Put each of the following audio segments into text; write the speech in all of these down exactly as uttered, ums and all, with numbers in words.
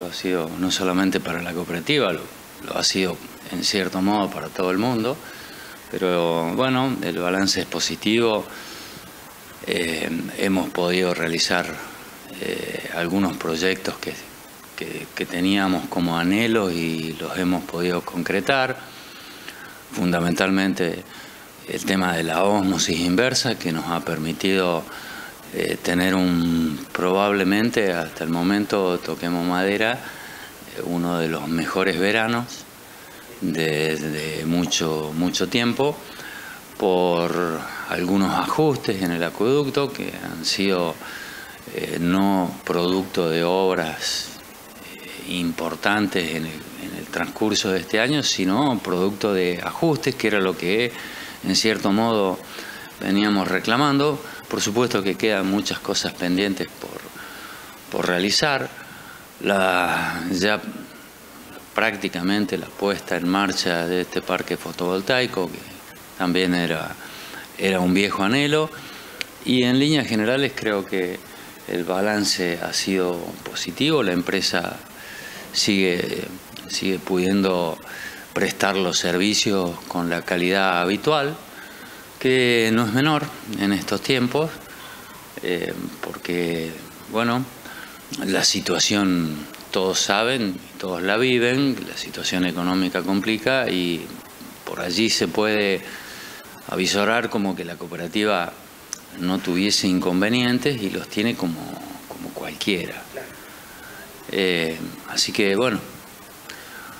ha sido no solamente para la cooperativa, lo, lo ha sido en cierto modo para todo el mundo, pero bueno, el balance es positivo. Eh, hemos podido realizar eh, algunos proyectos que, que, que teníamos como anhelos y los hemos podido concretar, fundamentalmente el tema de la ósmosis inversa, que nos ha permitido eh, tener un, probablemente hasta el momento, toquemos madera, eh, uno de los mejores veranos de, de mucho, mucho tiempo, por algunos ajustes en el acueducto que han sido eh, no producto de obras eh, importantes en el, en el transcurso de este año, sino producto de ajustes, que era lo que en cierto modo veníamos reclamando. Por supuesto que quedan muchas cosas pendientes por, por realizar. La, ya prácticamente la puesta en marcha de este parque fotovoltaico, que también era, era un viejo anhelo, y en líneas generales creo que el balance ha sido positivo. La empresa sigue, sigue pudiendo prestar los servicios con la calidad habitual, que no es menor en estos tiempos, eh, porque, bueno, la situación, todos saben, todos la viven, la situación económica complica y por allí se puede avisorar como que la cooperativa no tuviese inconvenientes y los tiene como, como cualquiera. Eh, así que, bueno,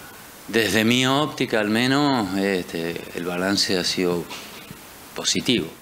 desde mi óptica al menos, este, el balance ha sido positivo.